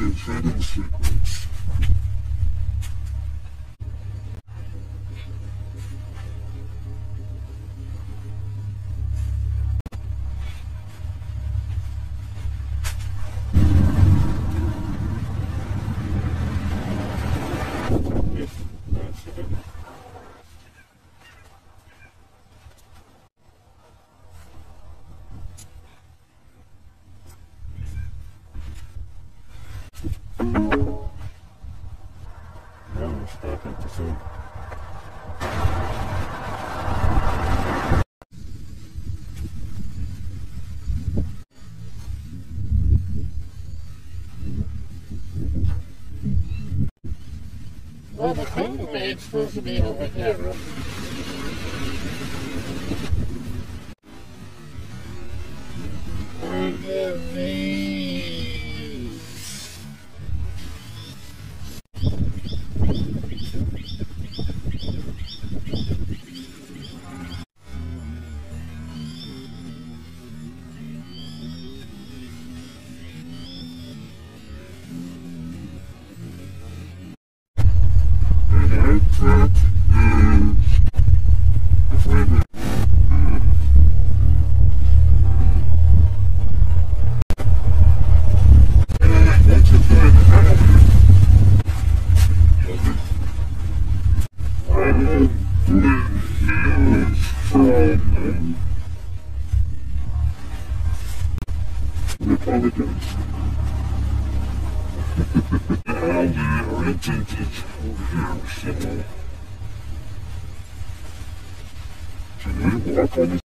hidden secrets. Now we're stuck at the sea. Well, the chambermaid's supposed to be over here. Forgive me. Republicans. All the intentions over here, so can we walk on this?